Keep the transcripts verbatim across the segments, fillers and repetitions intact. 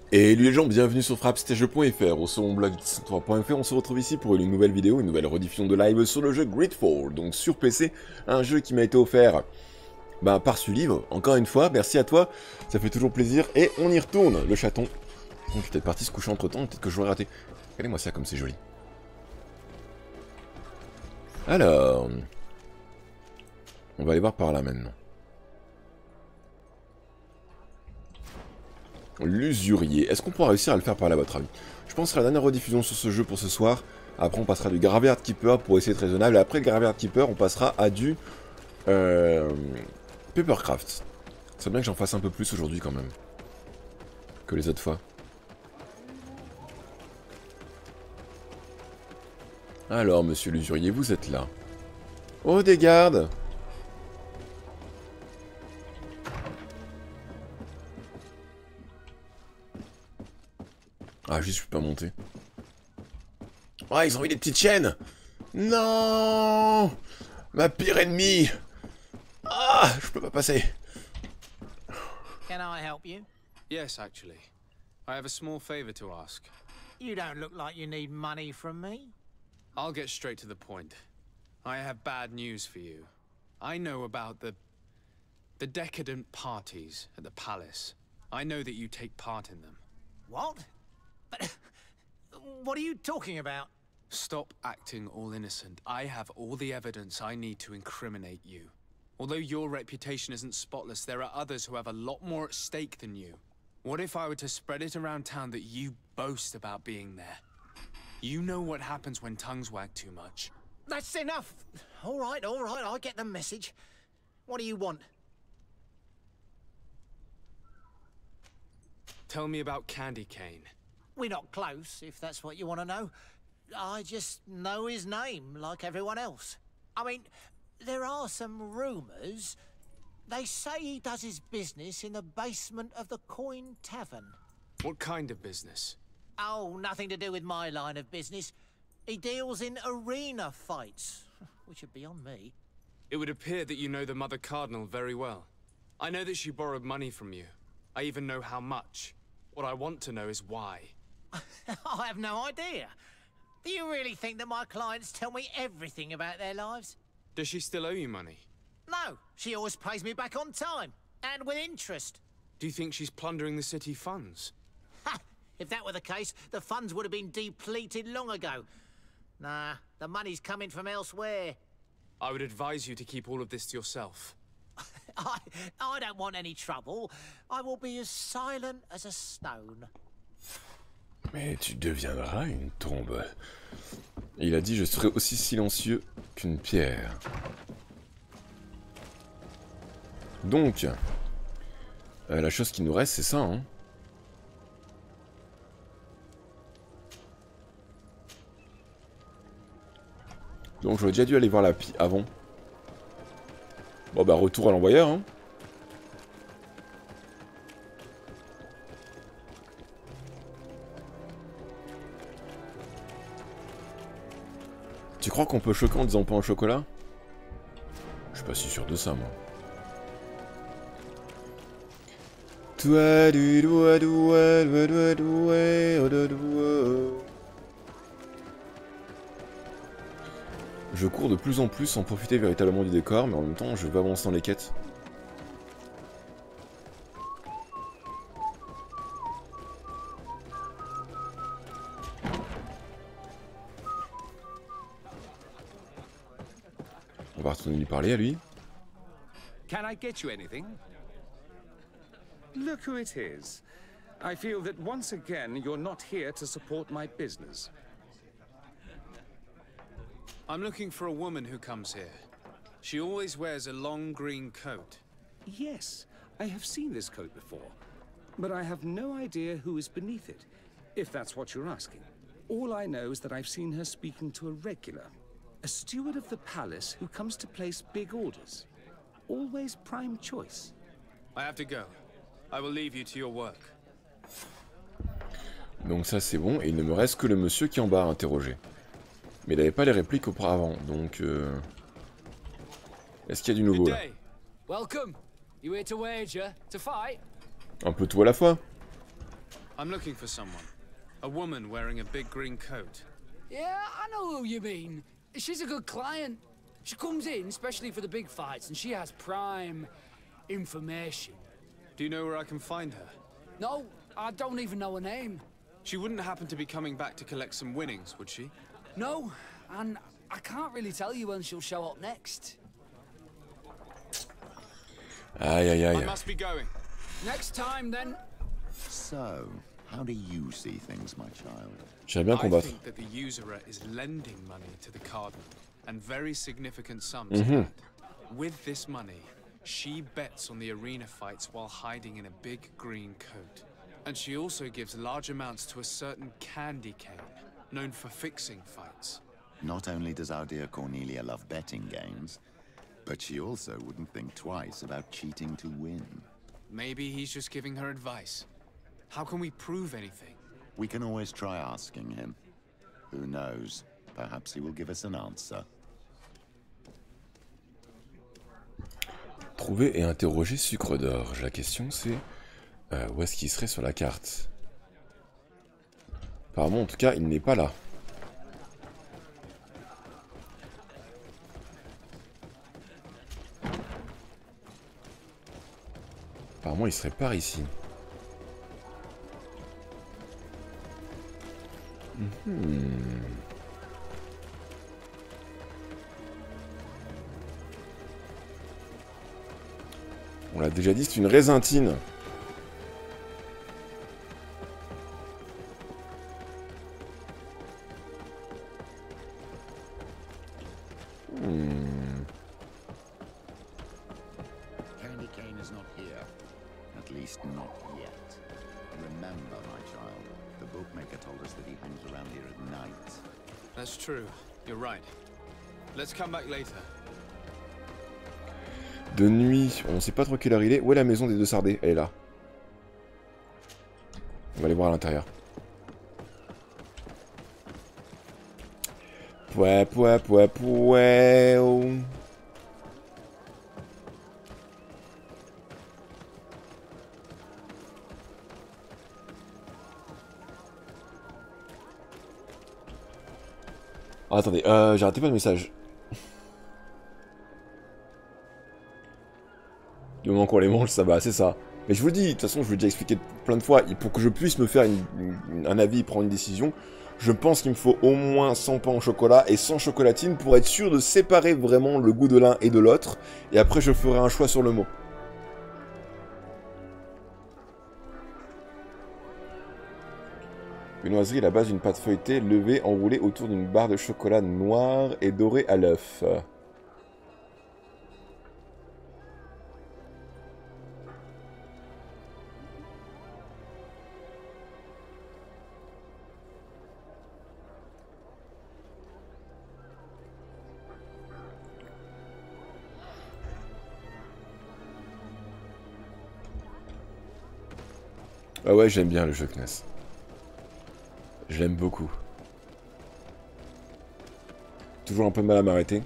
Et les gens, bienvenue sur frappe stage point F R, au second blog trois point F R, on se retrouve ici pour une nouvelle vidéo, une nouvelle rediffusion de live sur le jeu Gridfall, donc sur P C, un jeu qui m'a été offert bah, par ce livre, encore une fois, merci à toi, ça fait toujours plaisir, et on y retourne, le chaton. Donc il est peut-être parti se coucher entre temps, peut-être que je l'aurais raté. Regardez-moi ça comme c'est joli. Alors, on va aller voir par là maintenant. L'usurier. Est-ce qu'on pourra réussir à le faire par là, à votre avis? Je pense que ce sera la dernière rediffusion sur ce jeu pour ce soir. Après, on passera du Graveyard Keeper pour essayer d'être raisonnable. Et après le Graveyard Keeper, on passera à du... Euh... Papercraft. C'est bien que j'en fasse un peu plus aujourd'hui, quand même. Que les autres fois. Alors, monsieur l'usurier, vous êtes là. Oh, des gardes! Ah, juste, je peux pas monter. Ah, ils ont mis des petites chaînes! Non! Ma pire ennemie! Ah, je peux pas passer. Can I help you? Yes, actually. I have a small favor to ask. You don't look like you need money from me. I'll get straight to the point. I have bad news for you. I know about the... the decadent parties at the palace. I know that you take part in them. What? But what are you talking about? Stop acting all innocent. I have all the evidence I need to incriminate you. Although your reputation isn't spotless, there are others who have a lot more at stake than you. What if I were to spread it around town that you boast about being there? You know what happens when tongues wag too much. That's enough. All right, all right, I get the message. What do you want? Tell me about Candy Cane. We're not close, if that's what you want to know. I just know his name, like everyone else. I mean, there are some rumours. They say he does his business in the basement of the Coin Tavern. What kind of business? Oh, nothing to do with my line of business. He deals in arena fights, which would be on me. It would appear that you know the Mother Cardinal very well. I know that she borrowed money from you. I even know how much. What I want to know is why. I have no idea. Do you really think that my clients tell me everything about their lives? Does she still owe you money? No, she always pays me back on time, and with interest. Do you think she's plundering the city funds? Ha! If that were the case, the funds would have been depleted long ago. Nah, the money's coming from elsewhere. I would advise you to keep all of this to yourself. I, I don't want any trouble. I will be as silent as a stone. Mais tu deviendras une tombe. Et il a dit je serai aussi silencieux qu'une pierre. Donc, euh, la chose qui nous reste, c'est ça, hein. Donc j'aurais déjà dû aller voir la pie avant. Bon bah retour à l'envoyeur, hein. Tu crois qu'on peut choquer en disant pas en chocolat? Je suis pas si sûr de ça, moi. Je cours de plus en plus sans profiter véritablement du décor, mais en même temps je veux avancer dans les quêtes. On va retourner lui parler à lui. Can I get you anything? Look who it is. I feel that once again you're not here to support my business. I'm looking for a woman who comes here. She always wears a long green coat. Yes, I have seen this coat before, but I have no idea who is beneath it, if that's what you're asking. All I know is that I've seen her speaking to a regular, a steward of the palace who comes to place big orders. Always prime choice. I have to go. I will leave you to your work. Donc ça c'est bon, et il ne me reste que le monsieur qui est en bas à interroger. Mais il n'avait pas les répliques auparavant, donc... Euh... Est-ce qu'il y a du nouveau là? Welcome. You here to wager, to fight? Un peu tout à la fois. I'm looking for someone. A woman wearing a big green coat. Yeah, I know who you mean. She's a good client. She comes in, especially for the big fights, and she has prime information. Do you know where I can find her? No, I don't even know her name. She wouldn't happen to be coming back to collect some winnings, would she? No, and I can't really tell you when she'll show up next. Aïe aïe aïe. I must be going. Next time, then. So, how do you see things, my child? J'aimerais bien I combattre. think that the usurer is lending money to the cardinal, and very significant sums. Mhm. at that. With this money, she bets on the arena fights while hiding in a big green coat. And she also gives large amounts to a certain candy cane, known for fixing fights. Not only does our dear Cornelia love betting games, but she also wouldn't think twice about cheating to win. Maybe he's just giving her advice. How can we prove anything? We can always try asking him. Who knows? Perhaps he will give us an answer. Trouver et interroger Sucre d'Or. La question c'est euh, où est-ce qu'il serait sur la carte? Apparemment, en tout cas, il n'est pas là. Apparemment, il serait par ici. Mhm. On l'a déjà dit, c'est une rézintine. Hmm. Candy cane is not here. At least not yet. Remember, my child, the bookmaker told us that he hangs around here at night. That's true. You're right. Let's come back later. De nuit, on sait pas trop quelle heure il est. Où est la maison des deux sardés? Elle est là. On va aller voir à l'intérieur. Pouais, pouais, pouais, pouais. Oh. Ah, attendez, euh, j'ai raté pas de message. Du moment qu'on les mange, ça va, c'est ça. Mais je vous le dis, de toute façon, je vous l'ai déjà expliqué plein de fois, pour que je puisse me faire une, une, un avis, prendre une décision, je pense qu'il me faut au moins cent pains au chocolat et cent chocolatines pour être sûr de séparer vraiment le goût de l'un et de l'autre, et après je ferai un choix sur le mot. Viennoiserie est la base d'une pâte feuilletée levée, enroulée autour d'une barre de chocolat noir et dorée à l'œuf. Ah ouais, j'aime bien le jeu Kness. Je l'aime beaucoup. Toujours un peu de mal à m'arrêter.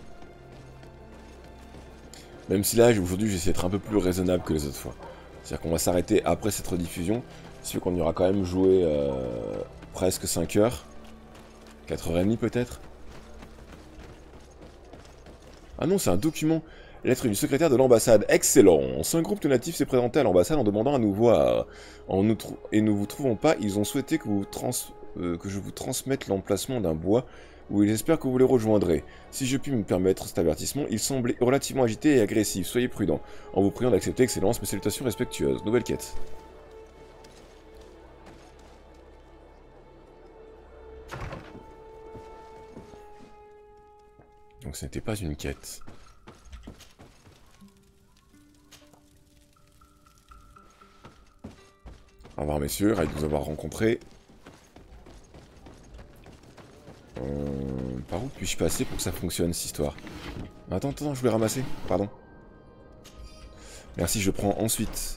Même si là, aujourd'hui, j'essaie d'être un peu plus raisonnable que les autres fois. C'est-à-dire qu'on va s'arrêter après cette rediffusion. C'est qu'on y aura quand même joué euh, presque cinq heures. quatre heures trente peut-être. Ah non, c'est un document. Lettre du secrétaire de l'ambassade. Excellence. Un groupe de natifs s'est présenté à l'ambassade en demandant à nous voir. En nous et ne vous trouvons pas, ils ont souhaité que, vous trans euh, que je vous transmette l'emplacement d'un bois où ils espèrent que vous les rejoindrez. Si je puis me permettre cet avertissement, il semblait relativement agité et agressif. Soyez prudent. En vous priant d'accepter, Excellence, mes salutations respectueuses. Nouvelle quête. Donc ce n'était pas une quête. Au revoir messieurs, ravi de vous avoir rencontré. Euh, par où puis-je passer pour que ça fonctionne cette histoire? Attends, attends, je voulais ramasser, pardon. Merci, je prends ensuite.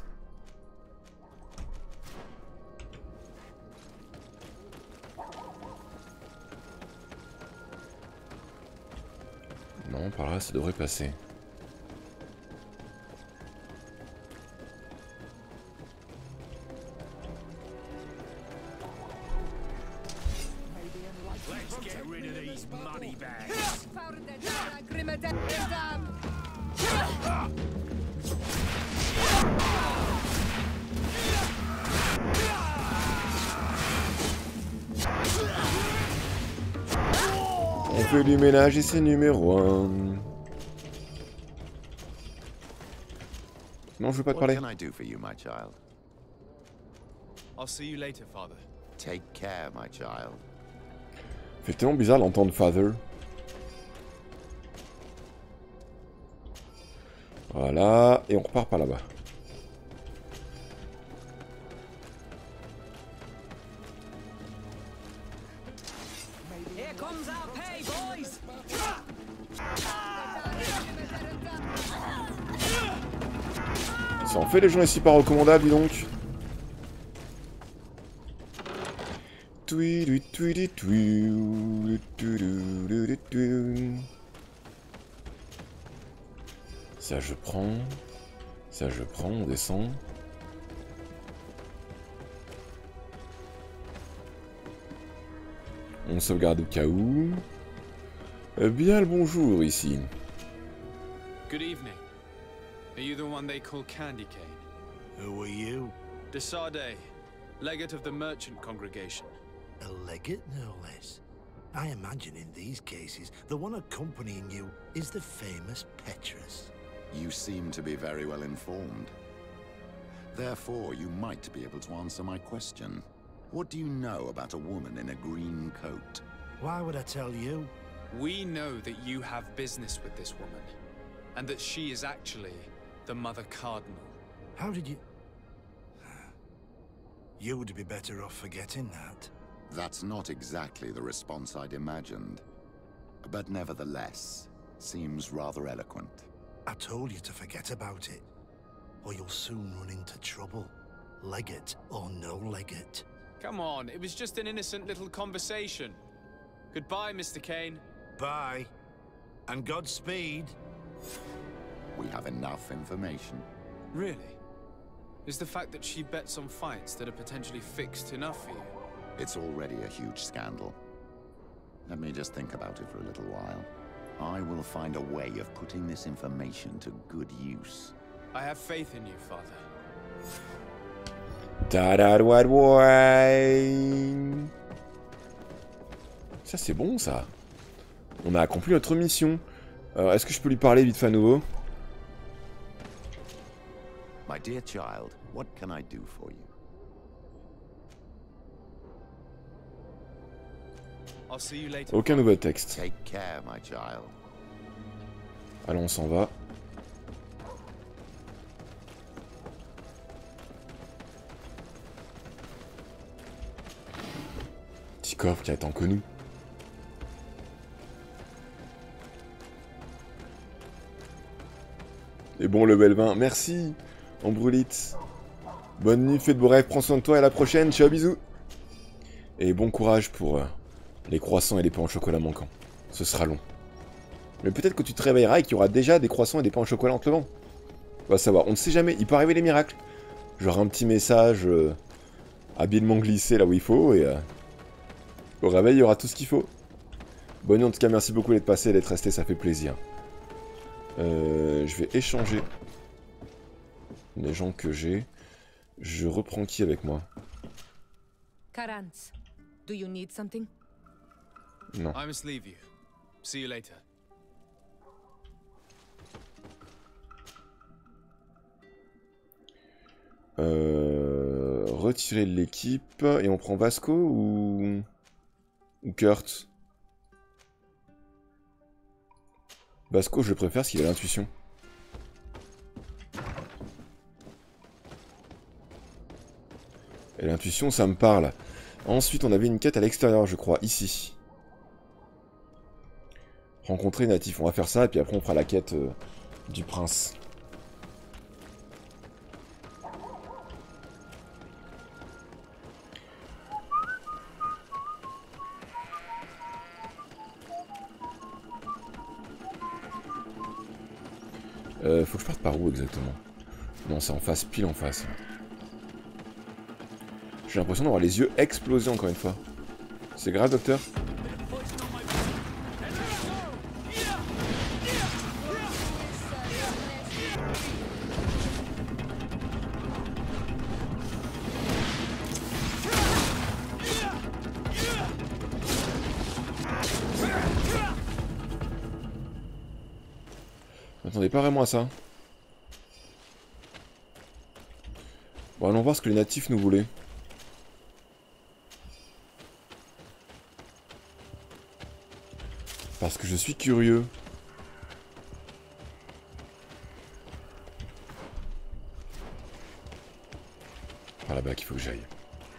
Non, par là, ça devrait passer. fait du ménage et c'est numéro un. Non, je veux pas te What parler. can I do for you, my child? I'll see you later, father. Take care, my child. C'est tellement bizarre d'entendre Father. Voilà, et on repart par là-bas. Here comes our pay, boys! Ça en fait les gens ici pas recommandables, dis donc. Tui, tui, tui, tui, tui, tui. Ça je prends. Ça je prends, on descend. On sauvegarde au cas où. Eh bien le bonjour ici. Good evening. Are you the one they call Candy Cane? Who are you? Desade, legate of the merchant congregation. A legate, no less. I imagine in these cases, the one accompanying you is the famous Petrus. You seem to be very well informed. Therefore, you might be able to answer my question. What do you know about a woman in a green coat? Why would I tell you? We know that you have business with this woman, and that she is actually the Mother Cardinal. How did you... You would be better off forgetting that. That's not exactly the response I'd imagined. But nevertheless, seems rather eloquent. I told you to forget about it, or you'll soon run into trouble. Legate or no legate. Come on, it was just an innocent little conversation. Goodbye, Mister Kane. Bye. And Godspeed. We have enough information. Really? Is the fact that she bets on fights that are potentially fixed enough for you? It's already a huge scandal. Let me just think about it for a little while. I will find a way of putting this information to good use. I have faith in you, Father. Ça c'est bon ça. On a accompli notre mission. Alors est-ce que je peux lui parler vite fait à nouveau? My dear child, what can I do for you? I'll see you later. Aucun nouveau texte. Take care, my child. Allons, on s'en va. Petit coffre qui attend que nous. Et bon, level vingt, merci, Ambrulite. Bonne nuit, fais de beaux rêves, prends soin de toi et à la prochaine, ciao, bisous. Et bon courage pour euh, les croissants et les pains au chocolat manquants. Ce sera long. Mais peut-être que tu te réveilleras et qu'il y aura déjà des croissants et des pains au chocolat en te levant. On va savoir, on ne sait jamais, il peut arriver les miracles. Genre un petit message euh, habilement glissé là où il faut et... Euh, au réveil, il y aura tout ce qu'il faut. Bonne nuit, en tout cas, merci beaucoup d'être passé et d'être resté, ça fait plaisir. Euh, je vais échanger les gens que j'ai. Je reprends qui avec moi? Karantz, do you need something? Non. I must leave you. See you later. Euh, retirer de l'équipe et on prend Vasco ou ou Kurt. Vasco, je le préfère parce qu'il a l'intuition. Et l'intuition, ça me parle. Ensuite, on avait une quête à l'extérieur, je crois, ici. Rencontrer natif. On va faire ça, et puis après, on fera la quête euh, du prince. Euh, faut que je parte par où exactement? Non, c'est en face, pile en face. J'ai l'impression d'avoir les yeux explosés encore une fois. C'est grave, docteur? M'attendais pas vraiment à ça. Bon, allons voir ce que les natifs nous voulaient. Parce que je suis curieux. Par là-bas qu'il faut que j'aille.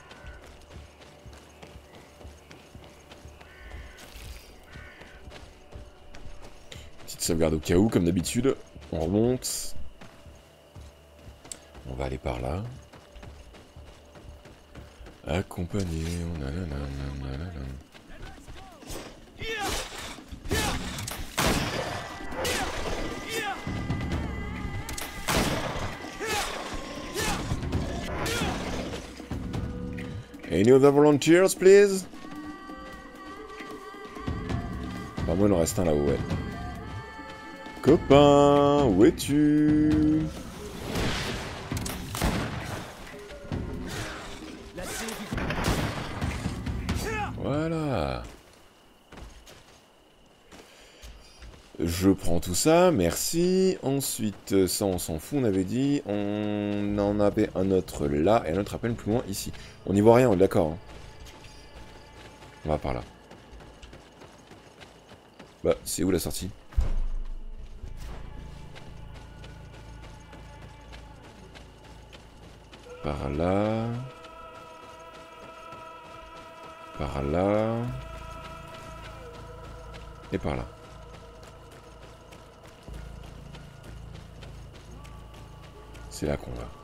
Petite sauvegarde au cas où, comme d'habitude. On remonte. On va aller par là. Accompagné. Any other volunteers, please? Enfin, moi, il en reste un là-haut, ouais. Copain, où es-tu? Voilà. Je prends tout ça, merci. Ensuite, ça on s'en fout, on avait dit. On en avait un autre là et un autre à peine plus loin ici. On n'y voit rien, on est d'accord. Hein. On va par là. Bah, c'est où la sortie? Par là. Par là. Et par là. C'est là qu'on va.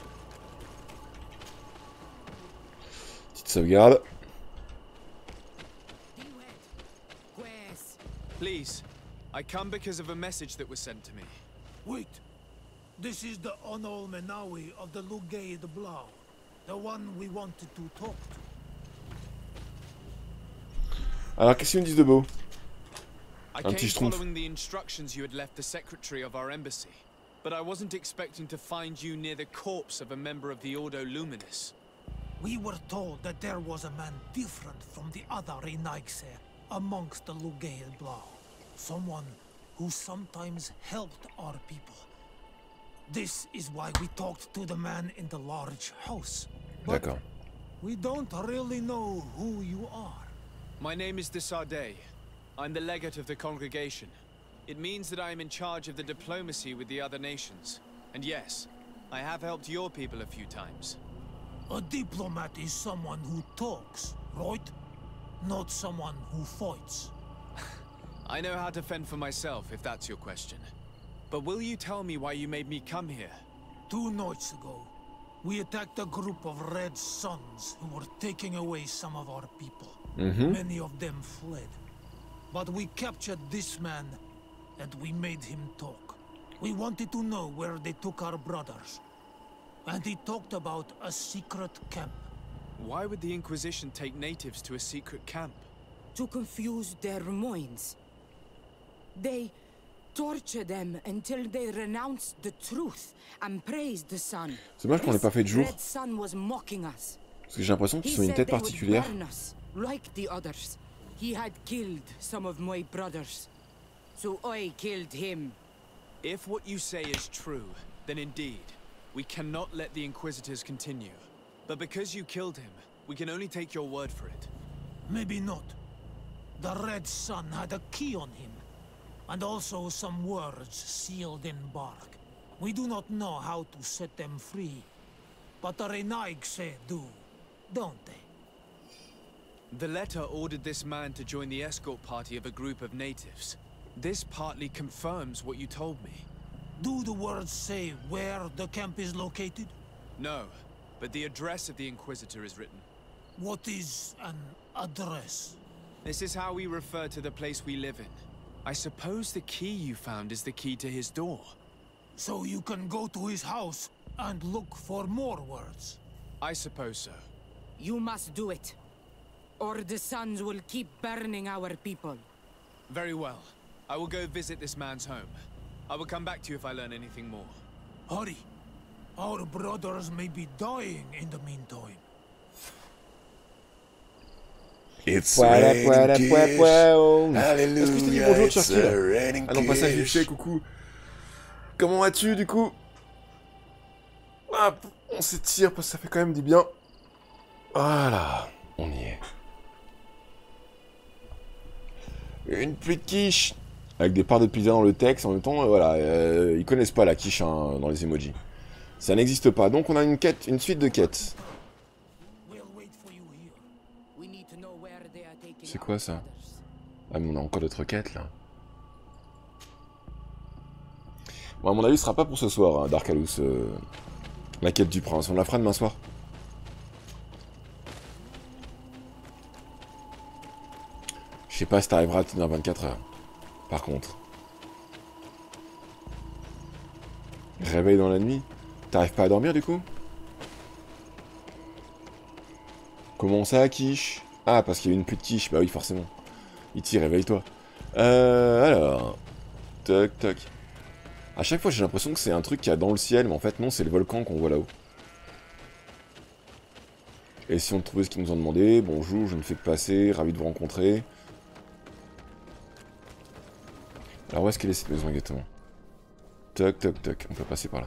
Petite sauvegarde. Please, I come because of a message that was sent to me. Wait. This is the Onol Menawi of the Lugay the Blau. The one we wanted to talk to. Alors, qu'est-ce qu'ils nous disent de beau? I came following the instructions you had left the secretary of our embassy. But I wasn't expecting to find you near the corpse of a member of the Ordo Luminis. We were told that there was a man different from the other Renaigse amongst the Lugay Blau. Someone who sometimes helped our people. This is why we talked to the man in the large house. D'accord. We don't really know who you are. My name is Desardet. I'm the legate of the congregation. It means that I am in charge of the diplomacy with the other nations. And yes, I have helped your people a few times. A diplomat is someone who talks, right? Not someone who fights. I know how to fend for myself, if that's your question. But will you tell me why you made me come here? Two nights ago, we attacked a group of Red Suns who were taking away some of our people. Mm-hmm. Many of them fled. But we captured this man, and we made him talk. We wanted to know where they took our brothers. And he talked about a secret camp. Why would the Inquisition take natives to a secret camp? To confuse their minds. They torture them until they renounce the truth and praise the sun. C'est dommage qu'on l'ait pas fait de jour. Red Sun was mocking us. Parce que j'ai l'impression qu'ils ont une tête particulière. Like the others. He had killed some of my brothers. So I killed him. If what you say is true, then indeed, we cannot let the Inquisitors continue. But because you killed him, we can only take your word for it. Maybe not. The Red Sun had a key on him. And also some words sealed in bark. We do not know how to set them free. But the Renaigse do, don't they? The letter ordered this man to join the escort party of a group of natives. This partly confirms what you told me. Do the words say where the camp is located? No, but the address of the Inquisitor is written. What is an address? This is how we refer to the place we live in. I suppose the key you found is the key to his door. So you can go to his house and look for more words? I suppose so. You must do it. Or the suns will keep burning our people. Very well. I will go visit this man's home. I will come back to you if I learn anything more. Hurry. Our brothers may be dying in the meantime. It's Pouah, pouah, pouah, pouah. Hallelujah, Est-ce que je t'ai dit bonjour, it's Churchill? raining Ah non, pas ça, vite kish. fait, coucou. Comment vas-tu, du coup? Ah, on s'étire parce que ça fait quand même du bien. Voilà, on y est. Une pluie de quiche. Avec des parts de pizza dans le texte, en même temps, euh, voilà, euh, ils connaissent pas la quiche hein, dans les emojis. Ça n'existe pas, donc on a une quête, une suite de quêtes. C'est quoi ça? Ah mais on a encore d'autres quêtes là. Bon à mon avis ce sera pas pour ce soir, hein, Dark Alus, euh, la quête du prince, on la fera demain soir. Je sais pas si t'arriveras à tenir vingt-quatre heures, par contre. Réveil dans la nuit? T'arrives pas à dormir du coup? Comment ça, quiche? Ah, parce qu'il y a une pluie de quiche, bah oui, forcément. Iti, réveille-toi. Euh, alors... Toc, toc. À chaque fois, j'ai l'impression que c'est un truc qu'il y a dans le ciel, mais en fait, non, c'est le volcan qu'on voit là-haut. Et si on trouvait ce qu'ils nous ont demandé, bonjour, je ne fais que passer, ravi de vous rencontrer. Alors, où est-ce qu'elle est cette maison exactement? Toc, toc, toc, on peut passer par là.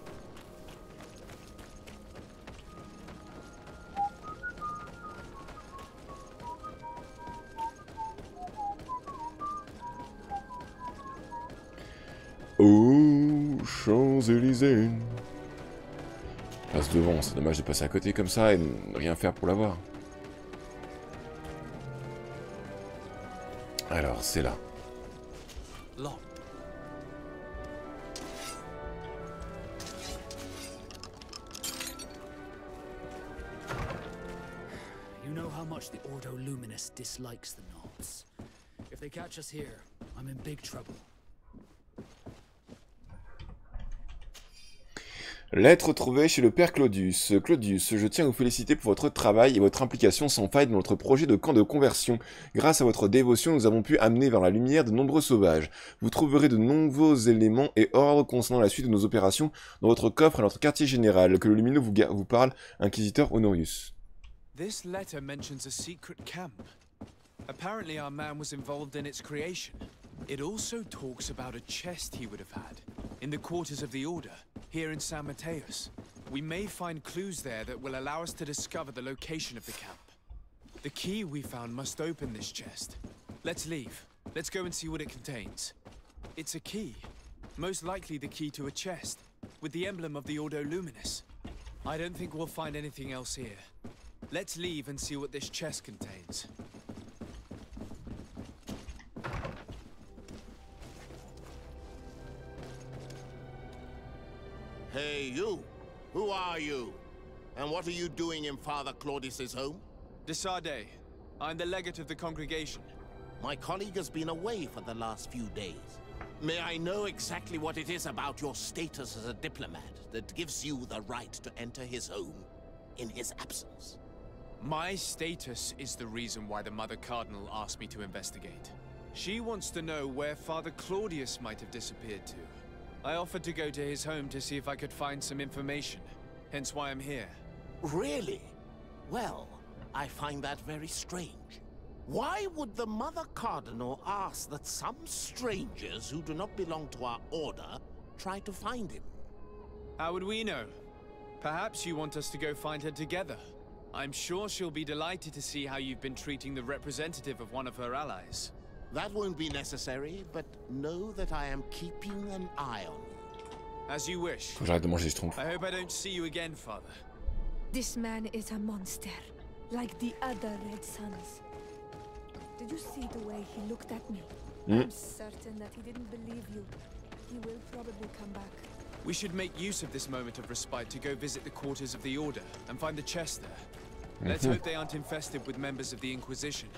Oh, Champs-Élysées. Passe devant, c'est dommage de passer à côté comme ça et de rien faire pour l'avoir. Alors, c'est là. You know how much the Ordo Luminous dislikes the Knolls. If they catch us here, I'm in big trouble. Lettre trouvée chez le père Claudius. Claudius, je tiens à vous féliciter pour votre travail et votre implication sans faille dans notre projet de camp de conversion. Grâce à votre dévotion, nous avons pu amener vers la lumière de nombreux sauvages. Vous trouverez de nombreux éléments et ordres concernant la suite de nos opérations dans votre coffre à notre quartier général. Que le lumineux vous, vous parle, Inquisiteur Honorius. This letter mentions a secret camp. Apparently our man was involved in its creation. It also talks about a chest he would have had in the quarters of the Order, here in San Mateus. We may find clues there that will allow us to discover the location of the camp. The key we found must open this chest. Let's leave. Let's go and see what it contains. It's a key. Most likely the key to a chest, with the emblem of the Ordo Luminous. I don't think we'll find anything else here. Let's leave and see what this chest contains. Hey, you! Who are you? And what are you doing in Father Claudius's home? De Sardet. I'm the legate of the congregation. My colleague has been away for the last few days. May I know exactly what it is about your status as a diplomat that gives you the right to enter his home in his absence? My status is the reason why the Mother Cardinal asked me to investigate. She wants to know where Father Claudius might have disappeared to. I offered to go to his home to see if I could find some information, hence why I'm here. Really? Well, I find that very strange. Why would the Mother Cardinal ask that some strangers who do not belong to our order try to find him? How would we know? Perhaps you want us to go find her together. I'm sure she'll be delighted to see how you've been treating the representative of one of her allies. That won't be necessary, but know that I am keeping an eye on you. As you wish. Faut que j'arrête de manger ce tronc. I hope I don't see you again, Father. This man is a monster, like the other Red Sons. Did you see the way he looked at me? Mm. I'm certain that he didn't believe you. He will probably come back. We should make use of this moment of respite to go visit the quarters of the Order and find the chest there. Mm-hmm. Let's hope they aren't infested with members of the Inquisition.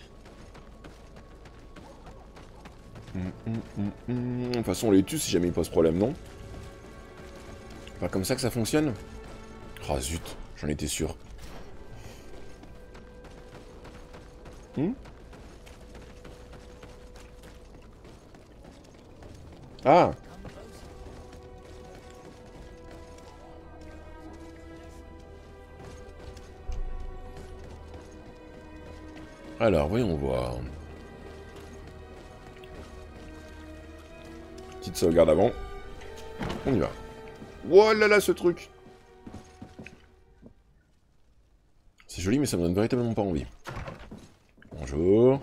Mm, mm, mm, mm. De toute façon, on les tue si jamais ils posent problème, non? Pas comme ça que ça fonctionne? Ah zut, j'en étais sûr. Hmm? Ah! Alors, voyons voir. Petite sauvegarde avant. On y va. Oh là là, ce truc. C'est joli, mais ça me donne véritablement pas envie. Bonjour.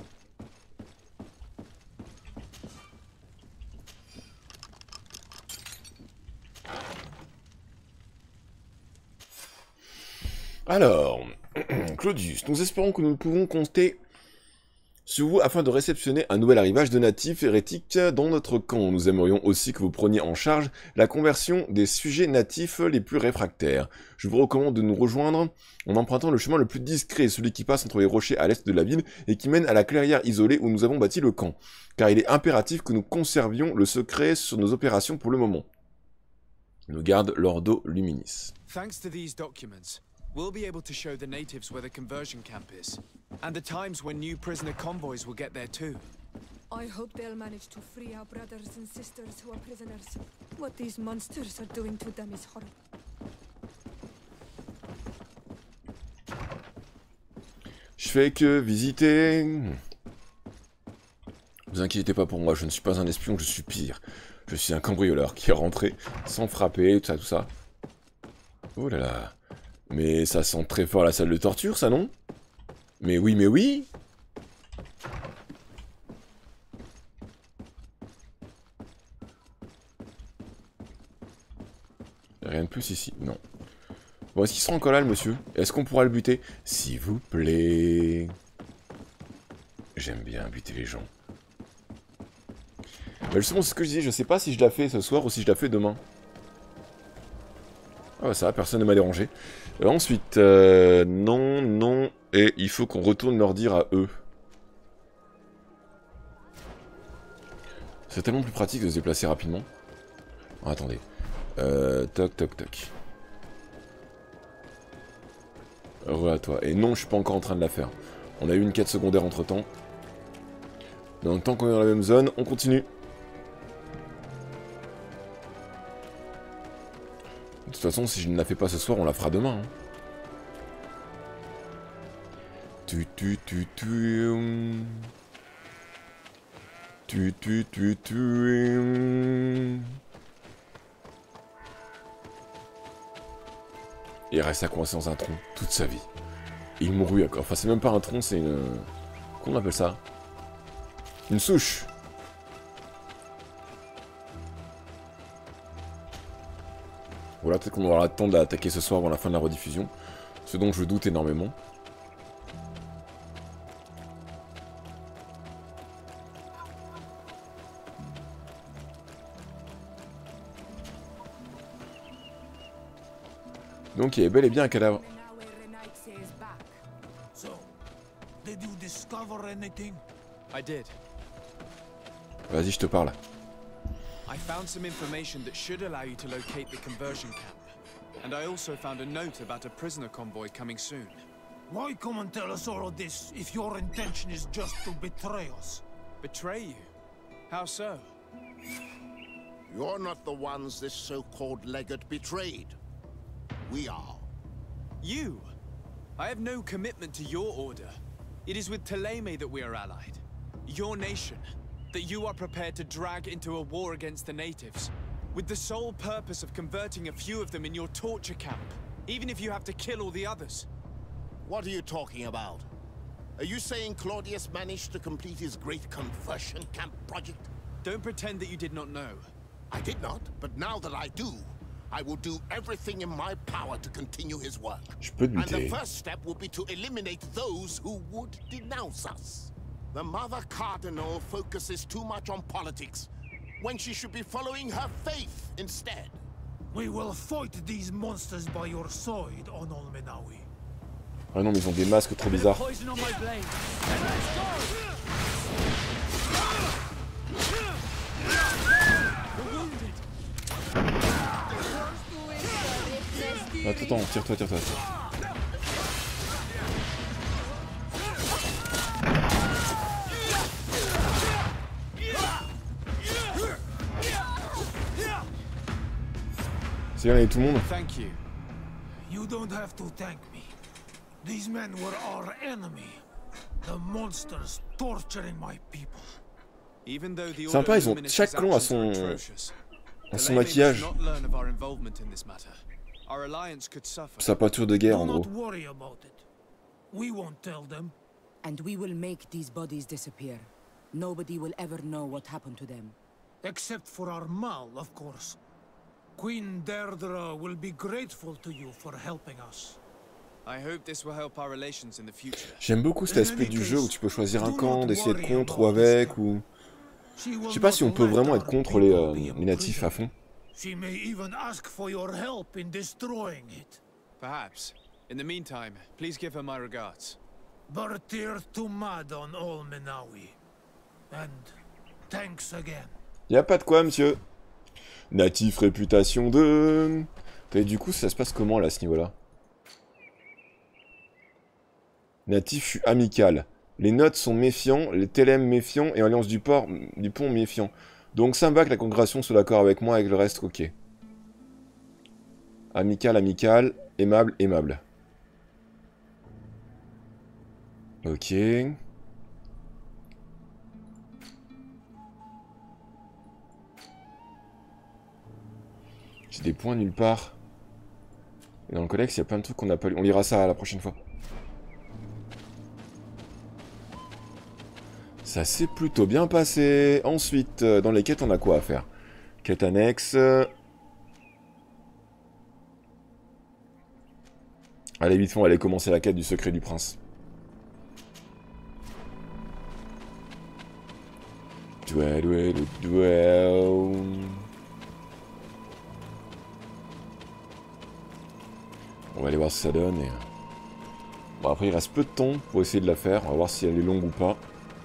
Alors, Claudius, nous espérons que nous pouvons compter sur vous afin de réceptionner un nouvel arrivage de natifs hérétiques dans notre camp. Nous aimerions aussi que vous preniez en charge la conversion des sujets natifs les plus réfractaires. Je vous recommande de nous rejoindre en empruntant le chemin le plus discret, celui qui passe entre les rochers à l'est de la ville et qui mène à la clairière isolée où nous avons bâti le camp, car il est impératif que nous conservions le secret sur nos opérations pour le moment. Nous garde l'Ordo Luminis. Thanks to these documents, we'll be able to show the natives where the conversion camp is, and the times when new prisoner convoys will get there too. I hope they'll manage to free our brothers and sisters who are prisoners. What these monsters are doing to them is horrible. Je fais que visiter. Ne vous inquiétez pas pour moi, je ne suis pas un espion, je suis pire. Je suis un cambrioleur qui est rentré sans frapper, tout ça, tout ça. Oh là là. Mais ça sent très fort la salle de torture, ça, non? Mais oui, mais oui. Rien de plus ici, non. Bon, est-ce qu'il sera encore là, le monsieur? Est-ce qu'on pourra le buter? S'il vous plaît. J'aime bien buter les gens. Bah justement, c'est ce que je disais, je sais pas si je la fais ce soir ou si je la fais demain. Ah bah ça va, personne ne m'a dérangé. Euh, ensuite, euh, non, non, et il faut qu'on retourne leur dire à eux. C'est tellement plus pratique de se déplacer rapidement. Ah, attendez. Euh, toc, toc, toc. Heureux à toi. Et non, je suis pas encore en train de la faire. On a eu une quête secondaire entre temps. Donc tant qu'on est dans la même zone, on continue. De toute façon, si je ne la fais pas ce soir, on la fera demain. Hein. Tu tu tu tu. Tu tu tu tu. Il reste à coincer dans un tronc toute sa vie. Il mourut à quoi. Enfin, c'est même pas un tronc, c'est une. Comment on appelle ça? Une souche. Voilà, peut-être qu'on aura le temps de l'attaquer ce soir avant la fin de la rediffusion. Ce dont je doute énormément. Donc il y a bel et bien un cadavre. So, did you discover anything? I did. Vas-y, je te parle. I found some information that should allow you to locate the conversion camp. And I also found a note about a prisoner convoy coming soon. Why come and tell us all of this if your intention is just to betray us? Betray you? How so? You're not the ones this so-called legate betrayed. We are. You? I have no commitment to your order. It is with Thélème that we are allied. Your nation. That you are prepared to drag into a war against the natives, with the sole purpose of converting a few of them in your torture camp, even if you have to kill all the others. What are you talking about? Are you saying Claudius managed to complete his great conversion camp project? Don't pretend that you did not know. I did not, but now that I do, I will do everything in my power to continue his work. Je peux te And the buter. first step will be to eliminate those who would denounce us. The Mother Cardinal focuses too much on politics, when she should be following her faith instead. We will fight these monsters by your side, Onol Menawi. Ah non, mais ils ont des masques trop bizarres. Poison on my blade. Attends, attends, tire-toi, tire-toi. C'est bien, il y a tout le monde. Thank you. You don't have to thank me. These men were our enemy. The monsters torturing my people. Even though the Sympa, Order ils ont Luminis' chaque clan a actions were son atrocious. Son maquillage. Sa peinture de guerre, en gros. We won't tell them. And we will make these bodies disappear. Nobody will ever know what happened to them. Except for our Mal, of course. Queen Deirdre will be grateful to you for helping us. I hope this will help our relations in the future. J'aime beaucoup cet aspect du jeu où tu peux choisir un camp, d'essayer de contre ou avec, ou... Je sais pas si on peut vraiment être contre les, euh, les natifs à fond. She may even ask for your help in destroying it. Perhaps. In the meantime, please give her my regards. Bartir to mad on all Menawi. And thanks again. Y a pas de quoi, monsieur. Natif réputation de... Et du coup, ça se passe comment, là, à ce niveau-là? Natif, je suis amical. Les notes sont méfiants, les télèmes méfiants, et Alliance du port, du pont méfiant. Donc ça me va que la congrégation soit d'accord avec moi, avec le reste, ok. Amical, amical, aimable, aimable. Ok. J'ai des points nulle part. Et dans le codex, il y a plein de trucs qu'on n'a pas lu. On lira ça la prochaine fois. Ça s'est plutôt bien passé. Ensuite, dans les quêtes, on a quoi à faire? Quête annexe. Allez, vite, on va aller commencer la quête du secret du prince. Duel, duel, duel. On va aller voir ce que ça donne. Et... Bon, après, il reste peu de temps pour essayer de la faire. On va voir si elle est longue ou pas.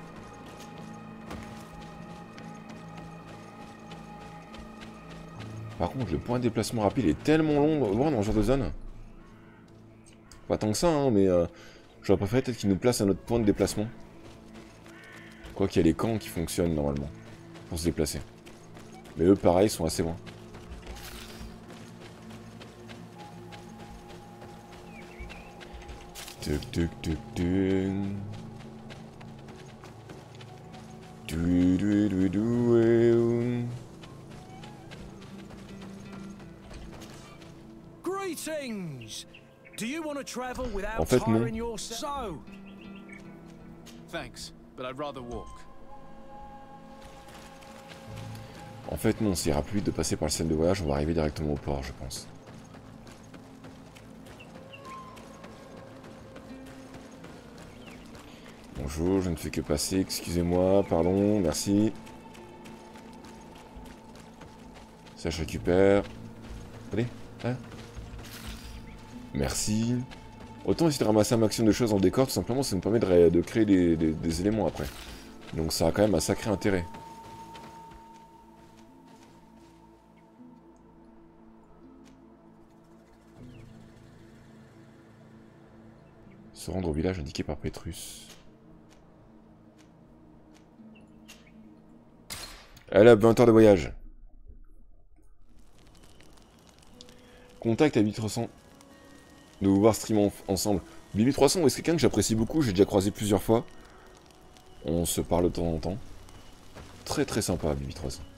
Par contre, le point de déplacement rapide est tellement long dans ce genre de zone. Pas tant que ça, hein, mais euh, j'aurais préféré peut-être qu'il nous place un autre point de déplacement. Quoi qu'il y a les camps qui fonctionnent normalement pour se déplacer. Mais eux, pareil, sont assez loin. Tuc, tuc, tuc, tuc. Du, du, du, du, du. Greetings. Do you want to travel without En fait, non. tiring yourself? So, thanks, but I'd rather walk. En fait, non, ça ira plus vite de passer par le centre de voyage, on va arriver directement au port, je pense. Bonjour, je ne fais que passer, excusez-moi, pardon, merci. Ça, je récupère. Allez, hein. Merci. Autant essayer de ramasser un maximum de choses en décor, tout simplement, ça me permet de, de créer des, des, des éléments après. Donc ça a quand même un sacré intérêt. Se rendre au village indiqué par Petrus. Allez, vingt heures de voyage. Contact à huit trois cents. De vous voir streamer ensemble. B B trois cents, c'est quelqu'un que j'apprécie beaucoup, j'ai déjà croisé plusieurs fois. On se parle de temps en temps. Très très sympa, B B trois cents.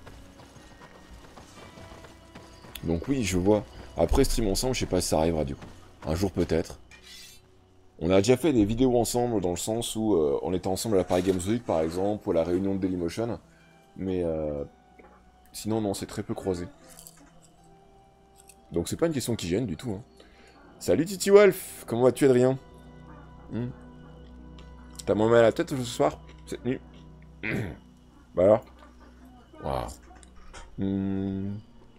Donc oui, je vois. Après stream ensemble, je sais pas si ça arrivera du coup. Un jour peut-être. On a déjà fait des vidéos ensemble dans le sens où euh, on était ensemble à la Paris Games Week par exemple, ou à la réunion de Dailymotion. Mais euh, sinon non, c'est très peu croisé. Donc c'est pas une question qui gêne du tout. Hein. Salut Titi Wolf, comment vas-tu Adrien? hmm T'as moins mal à la tête ce soir? Cette nuit? Bah alors wow. hmm.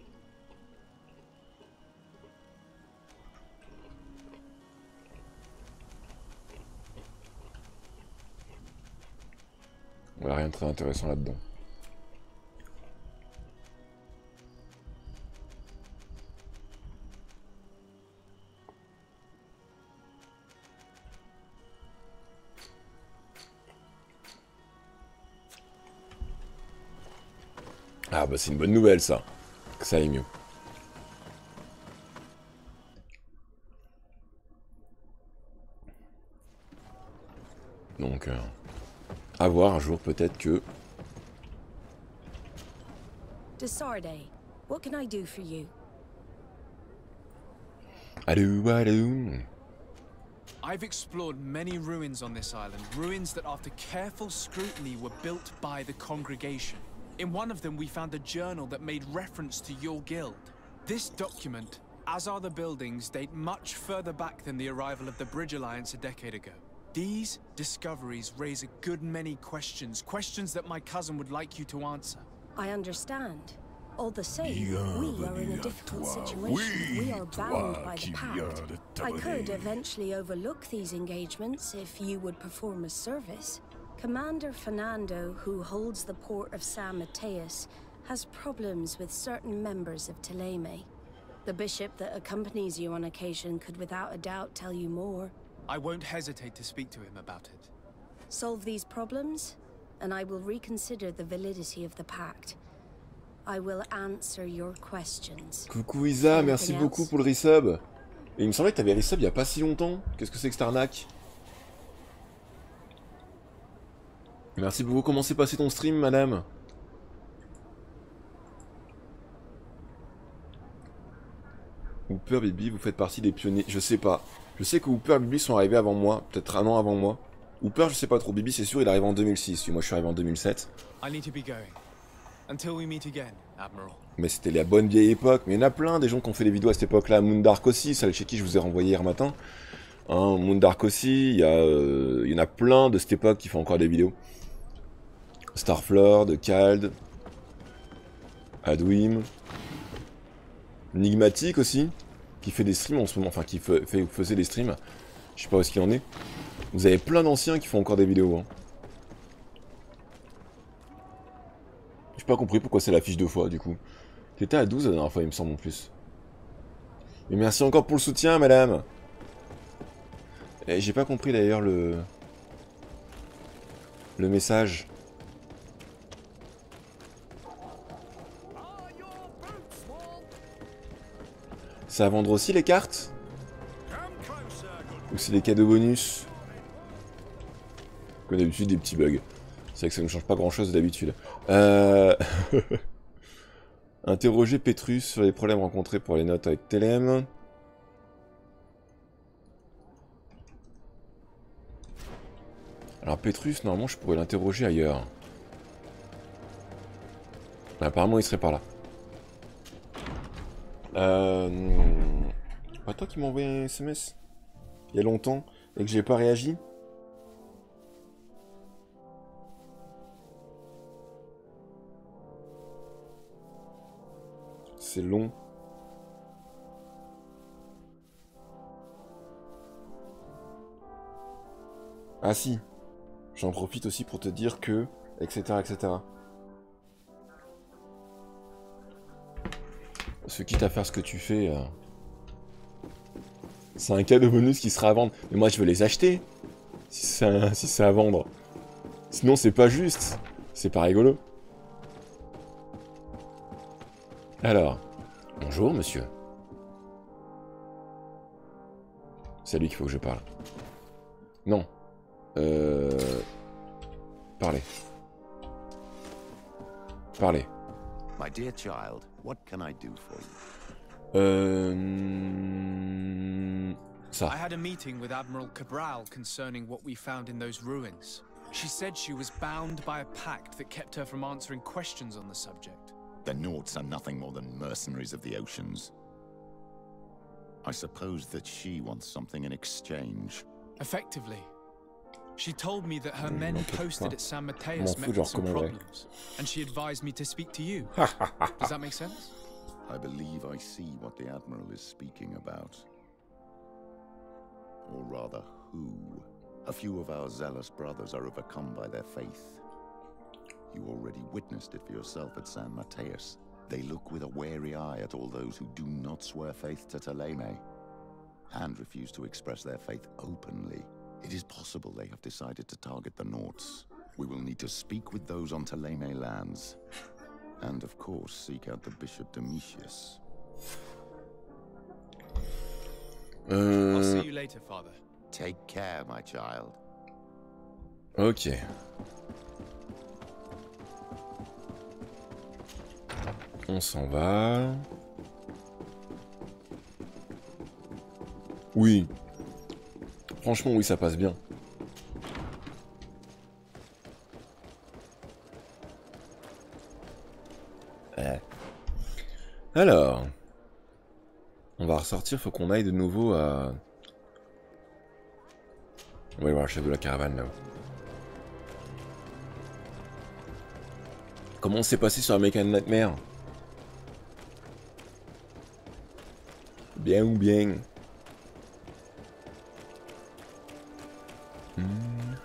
Il n'y a rien de très intéressant là-dedans. Ah bah c'est une bonne nouvelle ça, que ça aille mieux. Donc, euh, à voir un jour peut-être que... De Sarday, What can I do for you? Allô, allô. I've explored many ruins on this island, ruins that after careful scrutiny were built by the congregation. In one of them we found a journal that made reference to your guild. This document, as are the buildings, date much further back than the arrival of the Bridge Alliance a decade ago. These discoveries raise a good many questions, questions that my cousin would like you to answer. I understand. All the same, we are in a difficult situation. We are bound by the pact. I could eventually overlook these engagements if you would perform a service. Commander Fernando, who holds the port of San Mateus, has problems with certain members of Thélème. The bishop that accompanies you on occasion could without a doubt tell you more. I won't hesitate to speak to him about it. Solve these problems, and I will reconsider the validity of the pact. I will answer your questions. Coucou Isa, merci beaucoup pour le resub. Et il me semblait que t'avais resub il y a pas si longtemps. Qu'est-ce que c'est que cette arnaque? Merci beaucoup. Comment s'est passé ton stream, madame? Hooper, Bibi, vous faites partie des pionniers. Je sais pas. Je sais que Hooper et Bibi sont arrivés avant moi. Peut-être un an avant moi. Hooper, je sais pas trop. Bibi, c'est sûr, il arrive en deux mille six. Moi, je suis arrivé en deux mille sept. I need to be going. Until we meet again, Admiral. Mais c'était la bonne vieille époque. Mais il y en a plein des gens qui ont fait des vidéos à cette époque-là. Moondark aussi, celle chez qui je vous ai renvoyé hier matin. Hein, Moondark aussi. Il y, euh, il y en a plein de cette époque qui font encore des vidéos. Starflord, Kald, Adwim, Nigmatic aussi, qui fait des streams en ce moment. Enfin, qui fait, fait, faisait des streams. Je sais pas où est-ce qu'il en est. Vous avez plein d'anciens qui font encore des vidéos. Hein. J'ai pas compris pourquoi c'est la fiche deux fois du coup. T'étais à douze la dernière fois il me semble en plus. Et merci encore pour le soutien madame. Et j'ai pas compris d'ailleurs le... Le message. C'est à vendre aussi les cartes? Ou c'est des cadeaux bonus? Comme d'habitude des petits bugs. C'est vrai que ça ne change pas grand chose d'habitude. Euh... Interroger Petrus sur les problèmes rencontrés pour les notes avec Thélème. Alors Petrus, normalement je pourrais l'interroger ailleurs. Mais apparemment il serait par là. Euh... Pas toi qui m'as envoyé un S M S il y a longtemps et que j'ai pas réagi? C'est long. Ah si. J'en profite aussi pour te dire que... Etc, et cetera. Ce quitte à faire ce que tu fais... Euh... C'est un cadeau bonus qui sera à vendre. Mais moi je veux les acheter. Si c'est un... si c'est à vendre. Sinon c'est pas juste. C'est pas rigolo. Alors, bonjour monsieur. C'est à lui qu'il faut que je parle. Non. Euh... Parlez. Parlez. My dear child, what can I do for you? Euh... Ça. I had a meeting with Admiral Cabral concerning what we found in those ruins. She said she was bound by a pact that kept her from answering questions on the subject. The Nauts are nothing more than mercenaries of the oceans. I suppose that she wants something in exchange. Effectively. She told me that her men posted at San Mateus met with some problems, and she advised me to speak to you. Does that make sense? I believe I see what the Admiral is speaking about. Or rather, who. A few of our zealous brothers are overcome by their faith. You already witnessed it for yourself at San Mateus. They look with a wary eye at all those who do not swear faith to Thélème, and refuse to express their faith openly. It is possible they have decided to target the Nauts. We will need to speak with those on Thélème lands. And of course, seek out the Bishop Domitius. Euh... I'll see you later, father. Take care, my child. Ok. On s'en va. Oui. Franchement, oui, ça passe bien. Euh. Alors. On va ressortir, faut qu'on aille de nouveau à... On va voir le chef de la caravane là-haut. Comment on s'est passé sur American Nightmare? Bien ou bien? Mmh.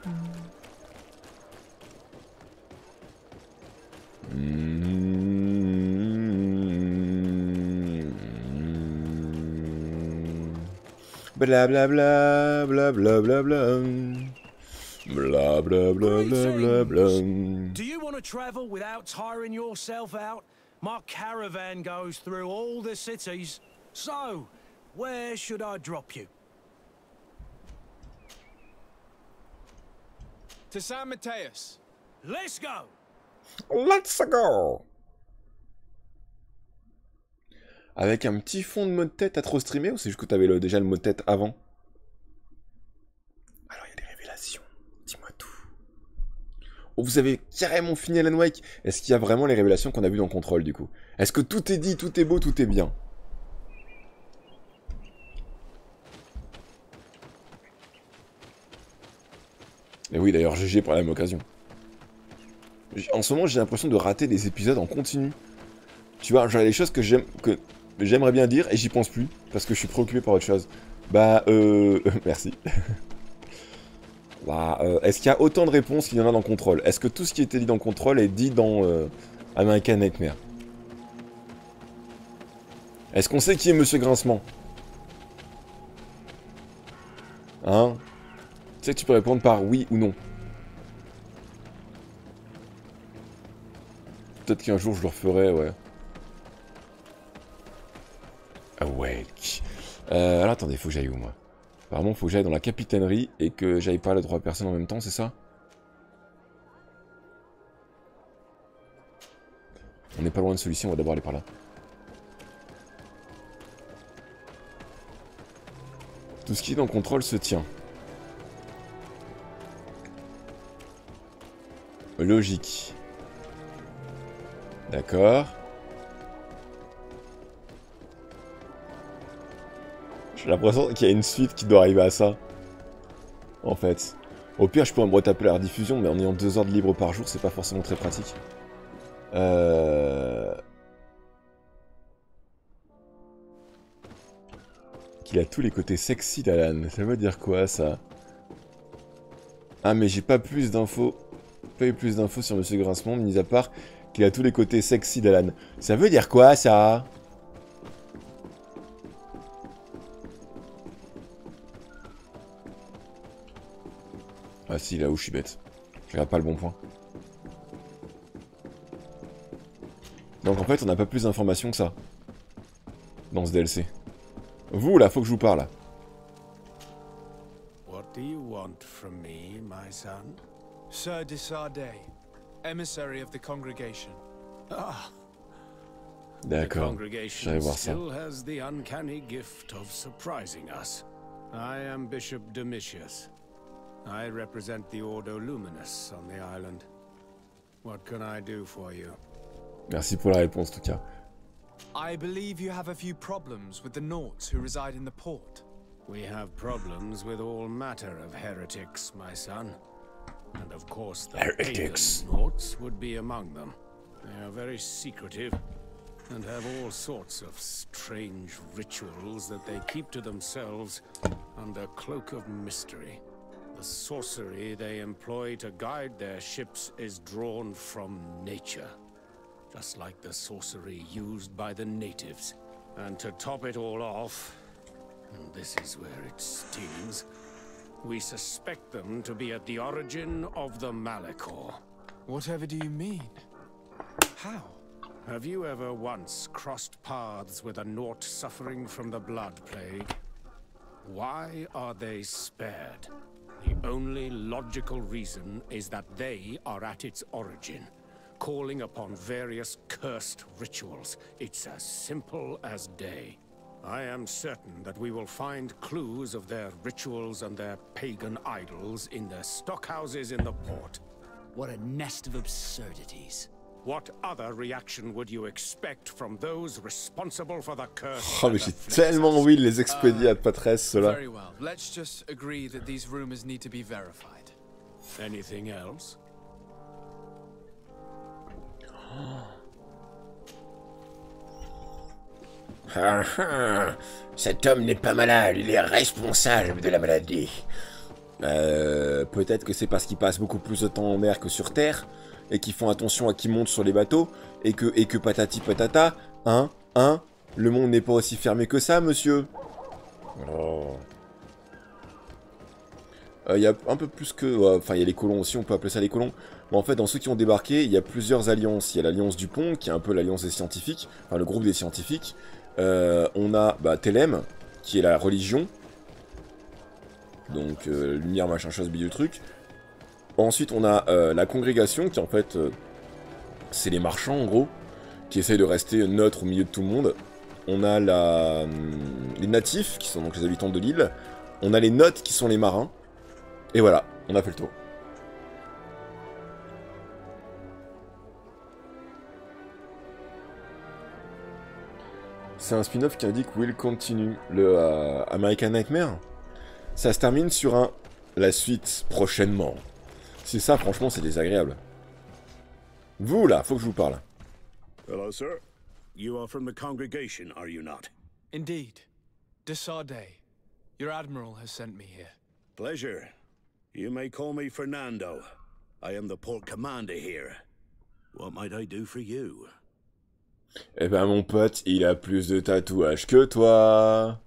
Mmh. Bla bla bla bla bla bla bla. Blah, blah, blah, blah, blah, blah. Do you want to travel without tiring yourself out? My caravan goes through all the cities. So, where should I drop you? To San Mateus. Let's go! Let's go! Avec un petit fond de mot de tête à trop streamer ou c'est juste que t'avais le, déjà le mot de tête avant? Alors il y a des révélations. Dis-moi tout. Oh, vous avez carrément fini Alan Wake. Est-ce qu'il y a vraiment les révélations qu'on a vues dans Control du coup? Est-ce que tout est dit, tout est beau, tout est bien? Et oui d'ailleurs G G pour la même occasion. En ce moment j'ai l'impression de rater des épisodes en continu. Tu vois, genre les choses que j'aime que j'aimerais bien dire et j'y pense plus parce que je suis préoccupé par autre chose. Bah euh... merci. Bah, euh, est-ce qu'il y a autant de réponses qu'il y en a dans Control? Est-ce que tout ce qui était dit dans Control est dit dans euh, American Nightmare? Est-ce qu'on sait qui est Monsieur Grincement? Hein? Tu sais que tu peux répondre par oui ou non. Peut-être qu'un jour je le referai, ouais. Awake. Euh, alors attendez, faut que j'aille où moi? Apparemment, faut que j'aille dans la capitainerie et que j'aille parler à trois personnes en même temps, c'est ça? On n'est pas loin de celui-ci, on va d'abord aller par là. Tout ce qui est dans le contrôle se tient. Logique. D'accord. J'ai l'impression qu'il y a une suite qui doit arriver à ça. En fait. Au pire, je pourrais me retaper la rediffusion, mais en ayant deux heures de libre par jour, c'est pas forcément très pratique. Euh... Qu'il a tous les côtés sexy d'Alan. Ça veut dire quoi, ça? Ah, mais j'ai pas plus d'infos. Pas eu plus d'infos sur Monsieur Grincement, mis à part qu'il a tous les côtés sexy d'Alan. Ça veut dire quoi, ça? Ah si, là où je suis bête. Je regarde pas le bon point. Donc en fait, on n'a pas plus d'informations que ça. Dans ce D L C. Vous, là, faut que je vous parle. What do you want from me, my son? Sir de Sardet, emissary of the congregation. Ah. D'accord. J'allais voir ça. Still has the uncanny gift of surprising us. I am Bishop Domitius. I represent the Ordo Luminous on the island. What can I do for you? Merci pour la réponse, en tout cas. I believe you have a few problems with the Nauts who reside in the port. We have problems with all matter of heretics, my son. And of course the heretics Nauts would be among them. They are very secretive and have all sorts of strange rituals that they keep to themselves under cloak of mystery. The sorcery they employ to guide their ships is drawn from nature, just like the sorcery used by the natives. And to top it all off, and this is where it stings, we suspect them to be at the origin of the Malachor. Whatever do you mean? How? Have you ever once crossed paths with a Naut suffering from the Blood Plague? Why are they spared? The only logical reason is that they are at its origin. calling upon various cursed rituals. It's as simple as day. I am certain that we will find clues of their rituals and their pagan idols in their stockhouses in the port. What a nest of absurdities. What other reaction would you expect from those responsible for the curse? Oh mais j'ai tellement envie de les expédier à Patresse, ceux-là. Very well. Let's just agree that these rumors need to be verified. Anything else? Ah, ah. Cet homme n'est pas malade, il est responsable de la maladie. Euh, peut-être que c'est parce qu'ils passent beaucoup plus de temps en mer que sur terre, et qu'ils font attention à qui monte sur les bateaux, et que, et que patati patata, hein, hein, le monde n'est pas aussi fermé que ça, monsieur. Oh. Il euh, y a un peu plus que... Enfin, ouais, il y a les colons aussi, on peut appeler ça les colons. Mais en fait, dans ceux qui ont débarqué, il y a plusieurs alliances. Il y a l'alliance du pont, qui est un peu l'alliance des scientifiques, enfin le groupe des scientifiques. Euh, on a bah, Telem, qui est la religion. Donc, euh, lumière, machin, chose, bidule, truc. Ensuite, on a euh, la congrégation, qui en fait, euh, c'est les marchands, en gros, qui essayent de rester neutres au milieu de tout le monde. On a la, les natifs, qui sont donc les habitants de l'île. On a les notes, qui sont les marins. Et voilà, on a fait le tour. C'est un spin-off qui indique Will Continue, le euh, American Nightmare. Ça se termine sur un la suite prochainement. C'est ça, franchement, c'est désagréable. Vous là, faut que je vous parle. Hello, sir. You are from the congregation, are you not? Indeed. De Sardet. Your admiral has sent me here. Pleasure. You may call me Fernando. I am the port commander here. What might I do for you? Eh ben mon pote, il a plus de tatouages que toi.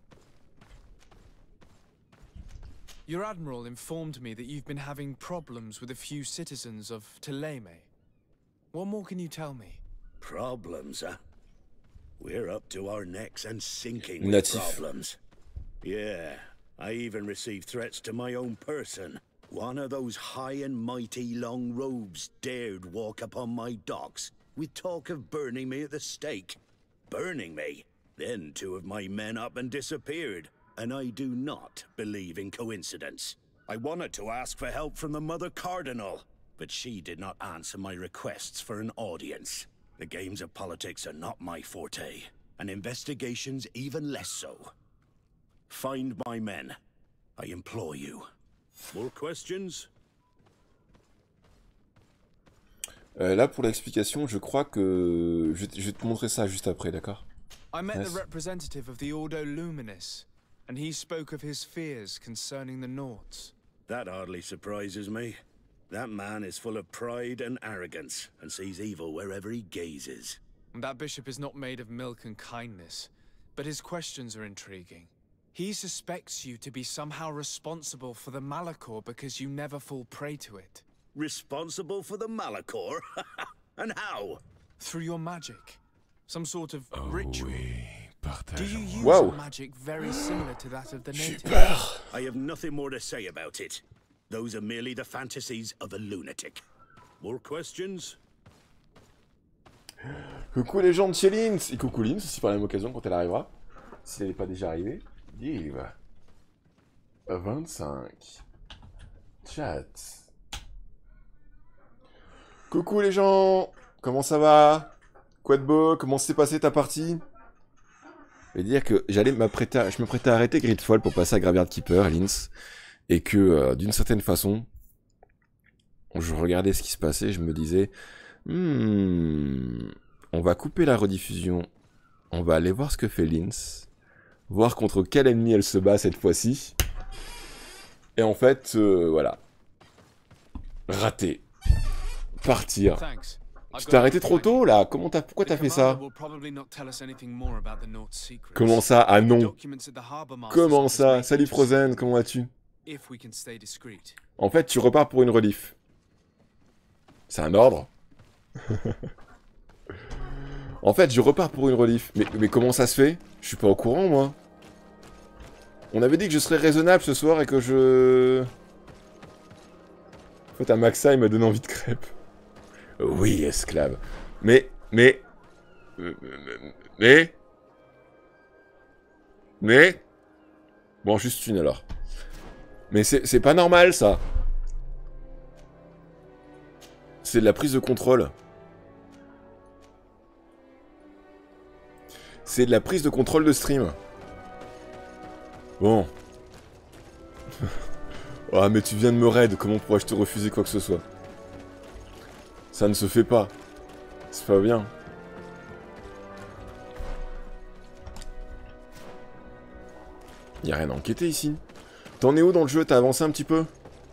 Your admiral informed me that you've been having problems with a few citizens of Teleme. What more can you tell me? Problems, huh? We're up to our necks and sinking with Natif. problems. Yeah, I even received threats to my own person. One of those high and mighty long robes dared walk upon my docks with talk of burning me at the stake. Burning me? Then two of my men up and disappeared, and I do not believe in coincidence. I wanted to ask for help from the Mother Cardinal, but she did not answer my requests for an audience. The games of politics are not my forte, and investigations even less so. Find my men. I implore you. More questions? Euh, là, pour l'explication, je crois que... Je, je vais te montrer ça juste après, d'accord? I met Yes. the representative of the Ordo Luminis, and he spoke of his fears concerning the Nauts. That hardly surprises me. That man is full of pride and arrogance, and sees evil wherever he gazes. That bishop is not made of milk and kindness, but his questions are intriguing. He suspects you to be somehow responsible for the Malachor because you never fall prey to it. Responsible for the Malachor? And how? Through your magic. Some sort of ritual. Do you use Wow. a magic very similar to that of the natives? I have nothing more to say about it. Those are merely the fantasies of a lunatic. More questions? Coucou les gens de chez Linz. Et coucou Linz, aussi par la même occasion quand elle arrivera. Si elle n'est pas déjà arrivée. Yves. vingt-cinq. Chat. Coucou les gens. Comment ça va? Quoi de beau? Comment s'est passée ta partie? Je vais dire que j'allais m'apprêter à... je me prêtais à arrêter Gridfall pour passer à Graveyard Keeper, Linz. Et que, euh, d'une certaine façon, je regardais ce qui se passait, je me disais... Hmm, on va couper la rediffusion. On va aller voir ce que fait Linz. Voir contre quel ennemi elle se bat cette fois-ci. Et en fait, euh, voilà. Raté. Partir. Tu t'es arrêté trop tôt là. Comment t'as, pourquoi t'as fait ça? Comment ça? Ah non. Comment ça? Salut Frozen, comment vas-tu? En fait, tu repars pour une rediff. C'est un ordre. En fait, je repars pour une rediff. Mais, mais comment ça se fait? Je suis pas au courant, moi. On avait dit que je serais raisonnable ce soir et que je... En fait, un Maxa, il m'a donné envie de crêpes. Oui, esclave. Mais, mais... Mais... Mais... Bon, juste une alors. Mais c'est pas normal, ça. C'est de la prise de contrôle. C'est de la prise de contrôle de stream. Bon. Ah, mais tu viens de me raid, comment pourrais-je te refuser quoi que ce soit? Ça ne se fait pas. C'est pas bien. Y'a rien à enquêter ici. T'en es où dans le jeu? T'as avancé un petit peu?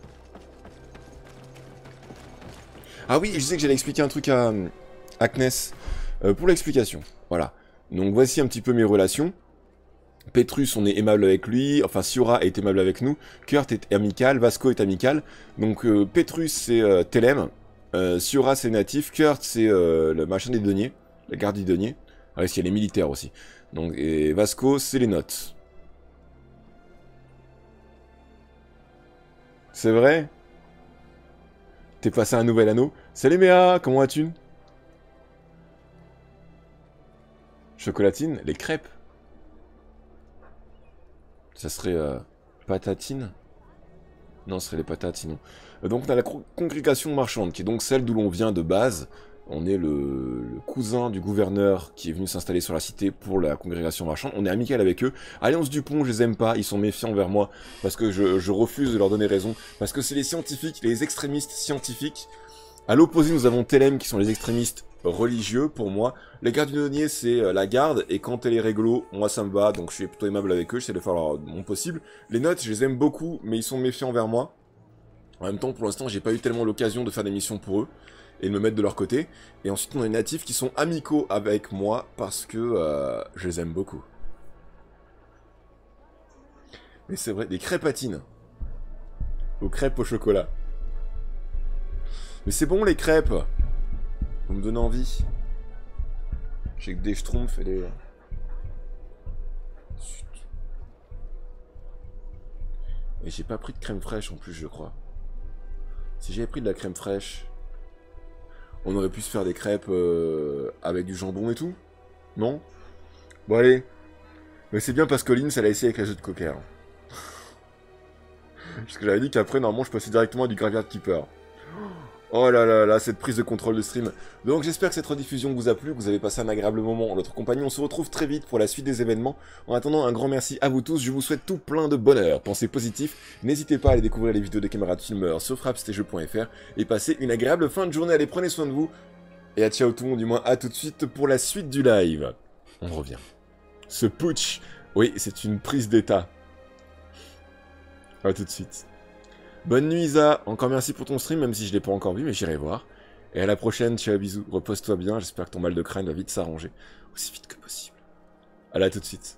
Ah oui, je disais que j'allais expliquer un truc à, à Kness. Euh, pour l'explication. Voilà. Donc voici un petit peu mes relations. Petrus, on est aimable avec lui. Enfin, Siora est aimable avec nous. Kurt est amical. Vasco est amical. Donc euh, Petrus, c'est euh, Telem. Euh, Siora, c'est natif. Kurt, c'est euh, le machin des deniers. La garde des deniers. Ah, il y a les militaires aussi. Donc, et Vasco, c'est les notes. C'est vrai? T'es passé à un nouvel anneau? Salut Méa, comment vas-tu? Chocolatine? Les crêpes? Ça serait euh, patatine? Non, ce serait les patates sinon. Euh, donc on a la congrégation marchande, qui est donc celle d'où l'on vient de base. On est le, le cousin du gouverneur qui est venu s'installer sur la cité pour la congrégation marchande. On est amical avec eux. Alliance du Pont, je les aime pas, ils sont méfiants envers moi, parce que je, je refuse de leur donner raison. Parce que c'est les scientifiques, les extrémistes scientifiques. À l'opposé, nous avons Telem qui sont les extrémistes religieux, pour moi. Les gardes du denier, c'est euh, la garde, et quand elle est réglo, moi ça me va, donc je suis plutôt aimable avec eux, j'essaie de faire leur, mon possible. Les notes, je les aime beaucoup, mais ils sont méfiants envers moi. En même temps, pour l'instant, j'ai pas eu tellement l'occasion de faire des missions pour eux, et de me mettre de leur côté. Et ensuite, on a les natifs qui sont amicaux avec moi, parce que euh, je les aime beaucoup. Mais c'est vrai, des crêpatines. Aux crêpes au chocolat. Mais c'est bon les crêpes. Vous me donnez envie. J'ai que des schtroumpfs et des... Chut. Et j'ai pas pris de crème fraîche en plus, je crois. Si j'avais pris de la crème fraîche, on aurait pu se faire des crêpes euh, avec du jambon et tout. Non? Bon allez. Mais c'est bien parce que Lynn, ça l'a essayé avec la jeu de cocker. Parce que j'avais dit qu'après, normalement, je passais directement à du Graveyard Keeper. Oh là là là, cette prise de contrôle de stream. Donc j'espère que cette rediffusion vous a plu, que vous avez passé un agréable moment en notre compagnie. On se retrouve très vite pour la suite des événements. En attendant, un grand merci à vous tous. Je vous souhaite tout plein de bonheur. Pensez positif. N'hésitez pas à aller découvrir les vidéos des camarades filmeurs sur frappe tiret jeux point F R et passez une agréable fin de journée. Allez, prenez soin de vous. Et à ciao tout le monde, du moins à tout de suite pour la suite du live. On revient. Ce putsch, oui, c'est une prise d'état. À tout de suite. Bonne nuit Isa, encore merci pour ton stream, même si je l'ai pas encore vu, mais j'irai voir. Et à la prochaine, ciao, bisous, repose-toi bien, j'espère que ton mal de crâne va vite s'arranger, aussi vite que possible. Allez, à tout de suite.